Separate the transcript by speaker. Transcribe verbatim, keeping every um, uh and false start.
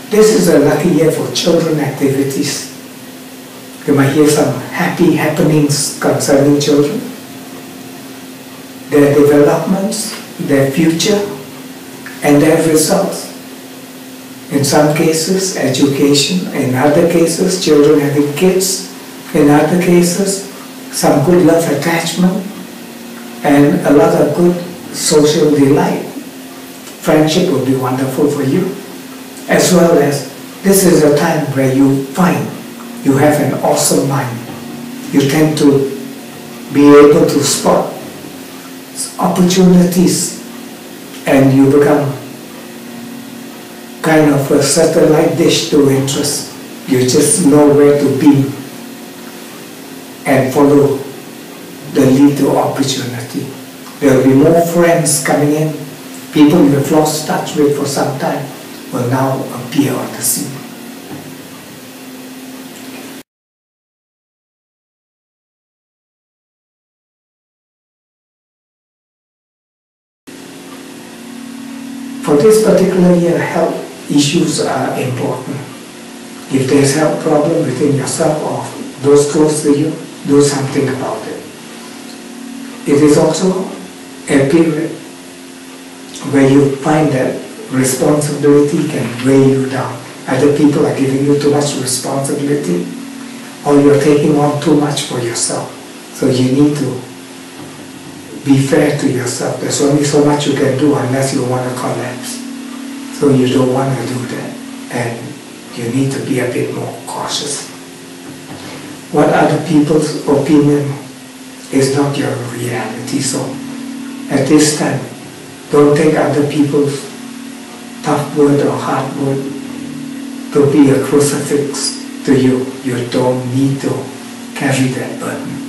Speaker 1: This is a lucky year for children activities. You might hear some happy happenings concerning children, their developments, their future, and their results. In some cases, education. In other cases, children having kids. In other cases, some good love attachment and a lot of good social delight. Friendship will be wonderful for you. As well as, this is a time where you find you have an awesome mind. You tend to be able to spot opportunities and you become kind of a satellite dish to interest. You just know where to be and follow the lead to opportunity. There will be more friends coming in. People you have lost touch with for some time will now appear on the scene. For this particular year, health issues are important. If there's health problem within yourself or those close to you, do something about it. It is also a period where you find that responsibility can weigh you down. Either people are giving you too much responsibility or you're taking on too much for yourself. So you need to be fair to yourself. There's only so much you can do unless you want to collapse. So you don't want to do that. And you need to be a bit more cautious. What other people's opinion is not your reality. So at this time, don't take other people's tough word or hard word to be a crucifix to you. You don't need to carry that burden.